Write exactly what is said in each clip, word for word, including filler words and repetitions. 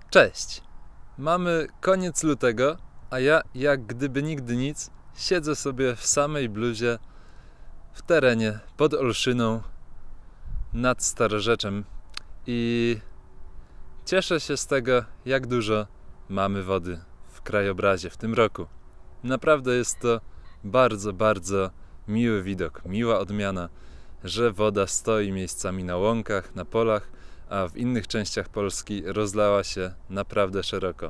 Cześć! Mamy koniec lutego, a ja, jak gdyby nigdy nic, siedzę sobie w samej bluzie w terenie pod Olszyną nad Starorzeczem i cieszę się z tego, jak dużo mamy wody w krajobrazie w tym roku. Naprawdę jest to bardzo, bardzo miły widok, miła odmiana, że woda stoi miejscami na łąkach, na polach, a w innych częściach Polski rozlała się naprawdę szeroko.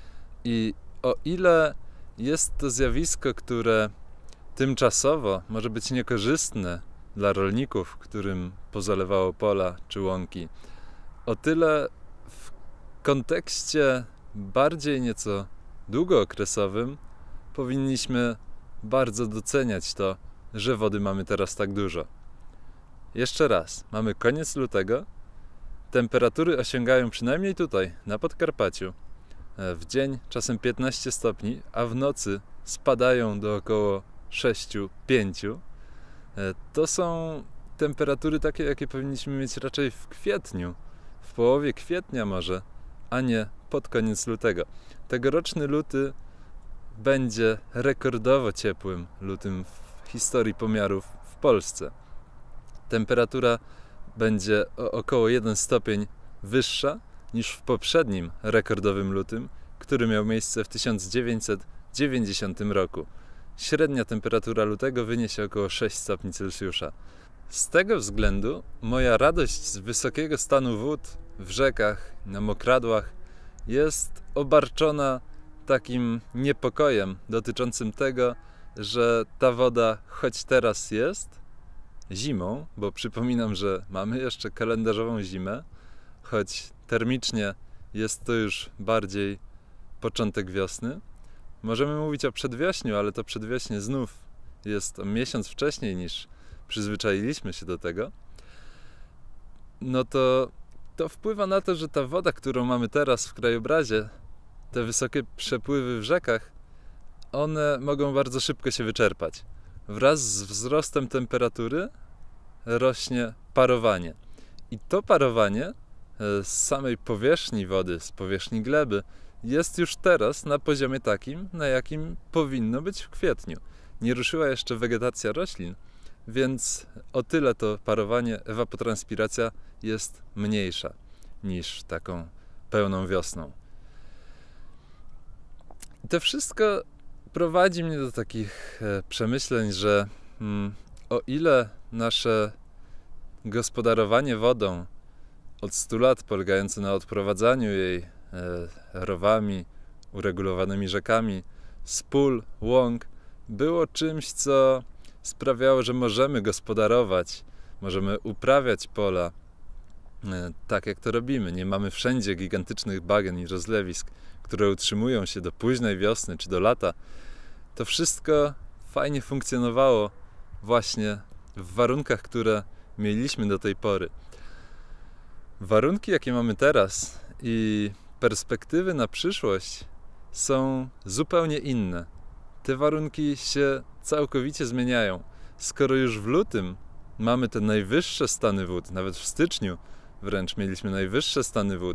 I o ile jest to zjawisko, które tymczasowo może być niekorzystne dla rolników, którym pozalewało pola czy łąki, o tyle w kontekście bardziej nieco długookresowym powinniśmy bardzo doceniać to, że wody mamy teraz tak dużo. Jeszcze raz, mamy koniec lutego, temperatury osiągają przynajmniej tutaj, na Podkarpaciu, w dzień czasem piętnaście stopni, a w nocy spadają do około sześć pięć. To są temperatury takie, jakie powinniśmy mieć raczej w kwietniu, w połowie kwietnia może, a nie pod koniec lutego. Tegoroczny luty będzie rekordowo ciepłym lutym w historii pomiarów w Polsce. Temperatura będzie o około jeden stopień wyższa niż w poprzednim rekordowym lutym, który miał miejsce w tysiąc dziewięćset dziewięćdziesiątym roku. Średnia temperatura lutego wyniesie około sześć stopni Celsjusza. Z tego względu moja radość z wysokiego stanu wód w rzekach, na mokradłach jest obarczona takim niepokojem dotyczącym tego, że ta woda choć teraz jest zimą, bo przypominam, że mamy jeszcze kalendarzową zimę, choć termicznie jest to już bardziej początek wiosny. Możemy mówić o przedwiośniu, ale to przedwiośnie znów jest o miesiąc wcześniej niż przyzwyczailiśmy się do tego. No to to wpływa na to, że ta woda, którą mamy teraz w krajobrazie, te wysokie przepływy w rzekach, one mogą bardzo szybko się wyczerpać. Wraz z wzrostem temperatury rośnie parowanie. I to parowanie z samej powierzchni wody, z powierzchni gleby, jest już teraz na poziomie takim, na jakim powinno być w kwietniu. Nie ruszyła jeszcze wegetacja roślin, więc o tyle to parowanie, ewapotranspiracja jest mniejsza niż taką pełną wiosną. I to wszystko prowadzi mnie do takich przemyśleń, że hmm, o ile nasze gospodarowanie wodą od stu lat, polegające na odprowadzaniu jej e, rowami, uregulowanymi rzekami z pól, łąk, było czymś, co sprawiało, że możemy gospodarować, możemy uprawiać pola e, tak, jak to robimy. Nie mamy wszędzie gigantycznych bagien i rozlewisk, które utrzymują się do późnej wiosny czy do lata. To wszystko fajnie funkcjonowało właśnie w warunkach, które mieliśmy do tej pory. Warunki, jakie mamy teraz i perspektywy na przyszłość są zupełnie inne. Te warunki się całkowicie zmieniają. Skoro już w lutym mamy te najwyższe stany wód, nawet w styczniu wręcz mieliśmy najwyższe stany wód,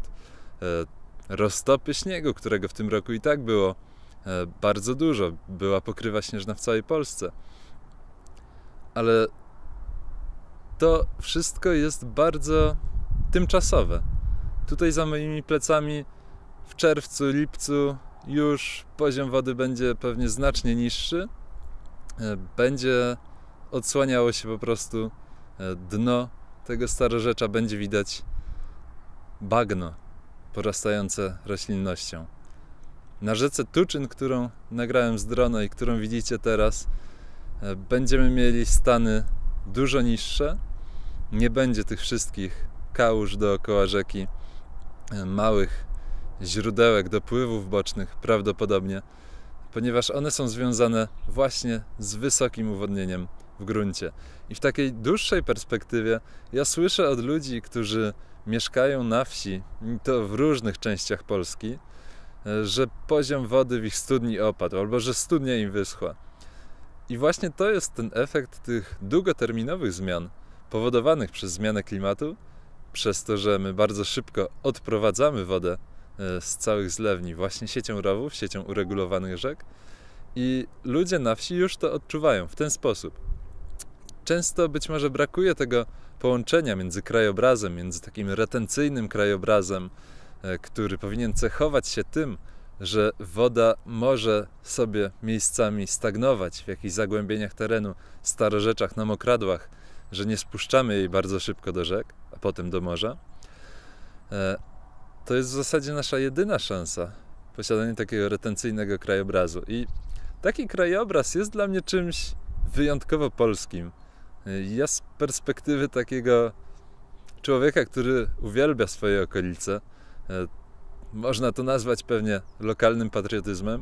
roztopy śniegu, którego w tym roku i tak było bardzo dużo, była pokrywa śnieżna w całej Polsce. Ale to wszystko jest bardzo tymczasowe. Tutaj za moimi plecami w czerwcu, lipcu już poziom wody będzie pewnie znacznie niższy. Będzie odsłaniało się po prostu dno tego Starorzecza, będzie widać bagno porastające roślinnością. Na rzece Tuczyn, którą nagrałem z drona i którą widzicie teraz, będziemy mieli stany dużo niższe. Nie będzie tych wszystkich kałuż dookoła rzeki, małych źródełek, dopływów bocznych prawdopodobnie, ponieważ one są związane właśnie z wysokim uwodnieniem w gruncie. I w takiej dłuższej perspektywie ja słyszę od ludzi, którzy mieszkają na wsi, i to w różnych częściach Polski, że poziom wody w ich studni opadł, albo że studnia im wyschła. I właśnie to jest ten efekt tych długoterminowych zmian powodowanych przez zmianę klimatu, przez to, że my bardzo szybko odprowadzamy wodę z całych zlewni właśnie siecią rowów, siecią uregulowanych rzek i ludzie na wsi już to odczuwają w ten sposób. Często być może brakuje tego połączenia między krajobrazem, między takim retencyjnym krajobrazem, który powinien cechować się tym, że woda może sobie miejscami stagnować w jakichś zagłębieniach terenu, starorzeczach na mokradłach, że nie spuszczamy jej bardzo szybko do rzek, a potem do morza. To jest w zasadzie nasza jedyna szansa, posiadanie takiego retencyjnego krajobrazu. I taki krajobraz jest dla mnie czymś wyjątkowo polskim. Ja z perspektywy takiego człowieka, który uwielbia swoje okolice, można to nazwać pewnie lokalnym patriotyzmem,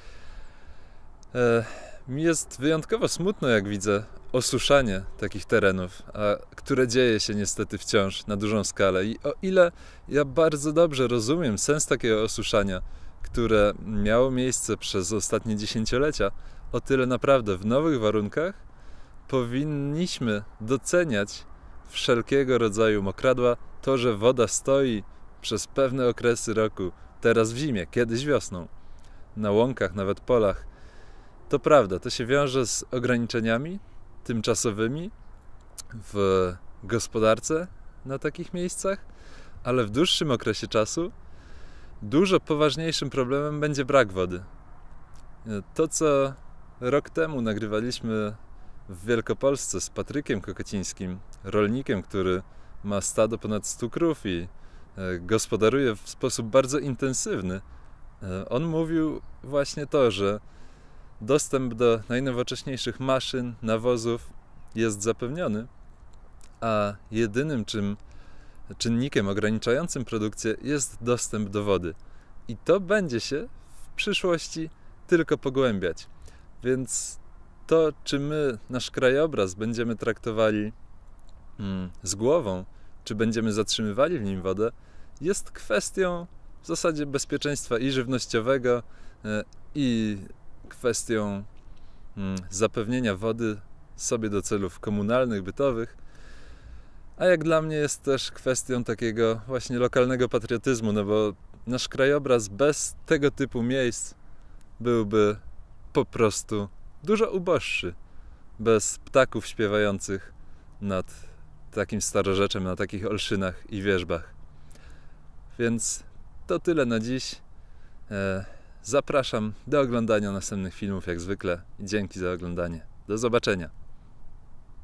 mi jest wyjątkowo smutno, jak widzę osuszanie takich terenów, a które dzieje się niestety wciąż na dużą skalę. I o ile ja bardzo dobrze rozumiem sens takiego osuszania, które miało miejsce przez ostatnie dziesięciolecia, o tyle naprawdę w nowych warunkach powinniśmy doceniać wszelkiego rodzaju mokradła, to, że woda stoi przez pewne okresy roku, teraz w zimie, kiedyś wiosną, na łąkach, nawet polach. To prawda, to się wiąże z ograniczeniami tymczasowymi w gospodarce na takich miejscach, ale w dłuższym okresie czasu dużo poważniejszym problemem będzie brak wody. To, co rok temu nagrywaliśmy w Wielkopolsce z Patrykiem Kokocińskim, rolnikiem, który ma stado ponad stu krów i gospodaruje w sposób bardzo intensywny. On mówił właśnie to, że dostęp do najnowocześniejszych maszyn, nawozów jest zapewniony, a jedynym czym, czynnikiem ograniczającym produkcję jest dostęp do wody. I to będzie się w przyszłości tylko pogłębiać. Więc to, czy my nasz krajobraz będziemy traktowali mm, z głową, czy będziemy zatrzymywali w nim wodę, jest kwestią w zasadzie bezpieczeństwa i żywnościowego, i kwestią zapewnienia wody sobie do celów komunalnych, bytowych, a jak dla mnie jest też kwestią takiego właśnie lokalnego patriotyzmu, no bo nasz krajobraz bez tego typu miejsc byłby po prostu dużo uboższy, bez ptaków śpiewających nad takim starorzeczem, na takich olszynach i wierzbach. Więc to tyle na dziś. Zapraszam do oglądania następnych filmów jak zwykle i dzięki za oglądanie. Do zobaczenia.